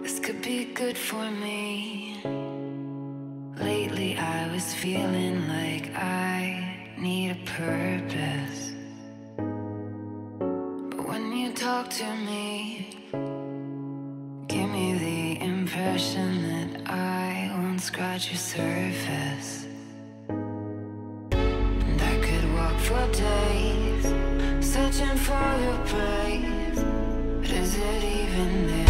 This could be good for me. Lately I was feeling like I need a purpose, but when you talk to me, give me the impression that I won't scratch your surface. And I could walk for days searching for your praise, but is it even there?